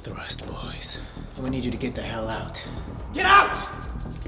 thrust, boys. We need you to get the hell out. Get out!